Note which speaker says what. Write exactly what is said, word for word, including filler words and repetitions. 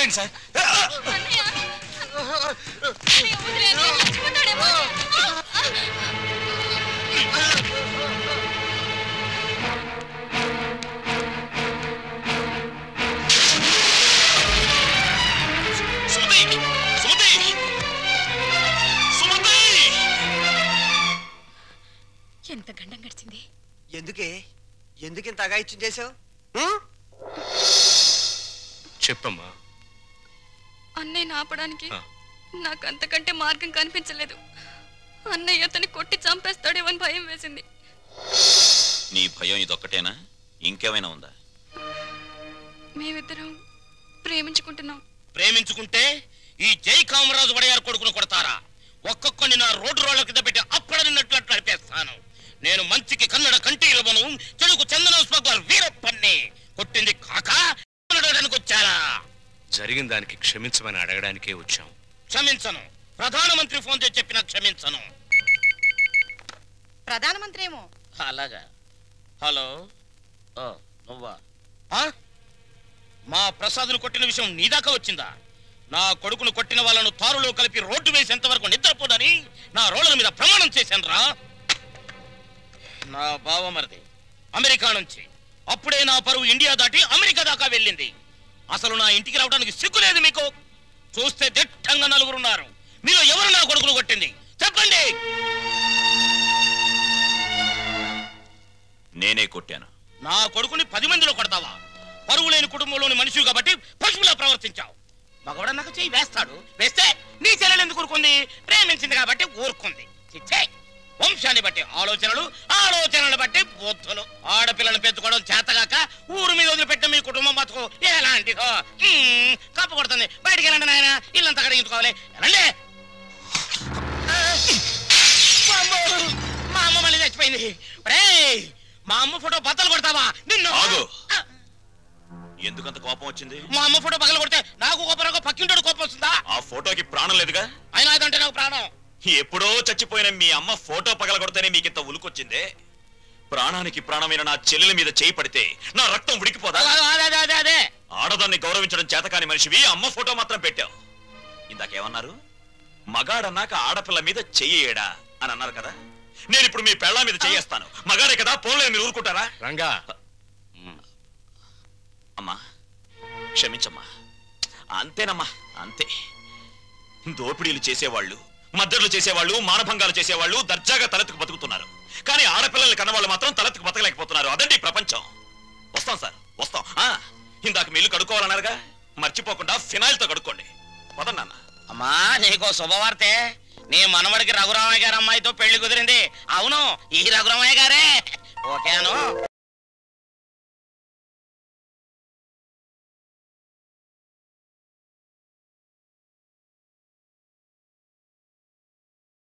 Speaker 1: వదిలేండి సార్.
Speaker 2: ఎంత గండం గడిచింది.
Speaker 3: ఎందుకే ఎందుకింత అగాయిత్యం చేసావు?
Speaker 1: చెప్పమ్మా.
Speaker 2: అన్నయ్యని ఆపడానికి నాకు అంతకంటే మార్గం కనిపించలేదు. అన్నయ్య అతన్ని కొట్టి చంపేస్తాడేమని భయం వేసింది.
Speaker 4: నీ భయం ఇదొక్కటేనా? ఇంకేమైనా ఉందా?
Speaker 2: మేమిద్దరం ప్రేమించుకుంటున్నాం.
Speaker 5: ప్రేమించుకుంటే ఈ జై కామరాజు వడయారు కొడుకును కొడతారా? ఒక్కొక్కని నా రోడ్డు రోడ్ల కింద పెట్టి అక్కడ నిన్నట్లు నడిపేస్తాను. నేను మంచికి కన్నడ కంటీరవను, చెడుకు చందన స్మగ్లర్ వీరప్పన్ని. కొట్టింది కాక వచ్చారా?
Speaker 1: జరిగిన దానికి క్షమించమని అడగడానికే వచ్చాం.
Speaker 5: క్షమించను. ప్రధానమంత్రి ఫోన్ చేసి చెప్పినా క్షమించను.
Speaker 6: ప్రధానమంత్రి ఏమో.
Speaker 5: అలాగా. హలో, నువ్వా? మా ప్రసాద్ను కొట్టిన విషయం నీ దాకా వచ్చిందా? నా కొడుకును కొట్టిన వాళ్ళను తారులో కలిపి రోడ్డు వేసేంత వరకు నిద్రపోదని నా రోడ్ల మీద ప్రమాణం చేశాను రా. నా బావమరిది అమెరికా నుంచి అప్పుడే నా పరువు ఇండియా దాటి అమెరికా దాకా వెళ్ళింది. అసలు నా ఇంటికి రావడానికి సిగ్గు లేదు మీకు? చూస్తే దిట్టంగా నలుగురున్నారు. మీరు ఎవరు నా కొడుకును కొట్టింది చెప్పండి.
Speaker 4: నేనే కొట్టాను.
Speaker 5: నా కొడుకుని పది మందిలో కొడతావా? పరువు లేని కుటుంబంలోని మనిషి కాబట్టి పశువులా ప్రవర్తించావు. మగవాడన్నాక చెయ్యి వేస్తాడు. వేస్తే నీ చెల్లెలు ఎందుకు ఊరుకుంది? ప్రేమించింది కాబట్టి ఊరుకుంది. చిచ్చే, వంశాన్ని బట్టి ఆలోచనలు, ఆలోచనలు బట్టి బుద్ధులు. ఆడపిల్లలు పెంచుకోవడం చేతగాక ఊరు మీద వదిలిపెట్టిన మీ కుటుంబం బతుకు ఎలాంటిదో. కప్పు కొడుతుంది. బయటికి వెళ్ళండి నాయన, ఇల్లంతా కడిగించుకోవాలి. రండి. మా అమ్మ మళ్ళీ చచ్చిపోయింది. మా అమ్మ ఫోటో బద్దలు కొడతావా? నిన్ను
Speaker 4: ఎందుకంత కోపం వచ్చింది?
Speaker 5: మా అమ్మ ఫోటో పగల కొడితే నాకు కోపం, పక్కింటోడు కోపం వస్తుందా?
Speaker 4: ఆ ఫోటోకి ప్రాణం లేదుగా.
Speaker 5: అయినా అదంటే నాకు ప్రాణం.
Speaker 4: ఎప్పుడో చచ్చిపోయిన మీ అమ్మ ఫోటో పగల కొడితేనే మీకింత ఉలుకొచ్చిందే. ప్రాణానికి ప్రాణమైన నా చెల్లెల మీద చేయి పడితే నా రక్తం ఉడికిపోదా? ఆడదాన్ని గౌరవించడం చేతకాని మనిషివి అమ్మ ఫోటో మాత్రం పెట్టావు. ఇందాకేమన్నారు? మగాడన్నాక ఆడపిల్ల మీద చెయ్యేడా అని అన్నారు కదా. నేను ఇప్పుడు మీ పెళ్ళ మీద చెయ్యేస్తాను. మగాడే కదా, పోన్లే, మీరు ఊరుకుంటారా?
Speaker 1: రంగా,
Speaker 4: అమ్మా క్షమించమ్మా. అంతేనమ్మా, అంతే. దోపిడీలు చేసేవాళ్ళు, మద్దతులు చేసేవాళ్ళు, మానభంగాలు చేసేవాళ్ళు దర్జాగా తలెత్తుకు బతుకుతున్నారు. కానీ ఆడపిల్లల్ని కన్నవాళ్ళు మాత్రం తలెత్తుకు బతకలేకపోతున్నారు. అదండి ప్రపంచం. వస్తాం సార్, వస్తాం. ఇందాక మీళ్ళు కడుక్కోవాలన్నారుగా, మర్చిపోకుండా ఫినాయిల్తో కడుక్కోండి. పదన్నాన్న.
Speaker 5: అమ్మా, నీకో శుభవార్తే. నీ మనవడికి రఘురామయ్య గారి అమ్మాయితో పెళ్లి కుదిరింది. అవును, ఈ రఘురామయ్య గారే. ఓకేను.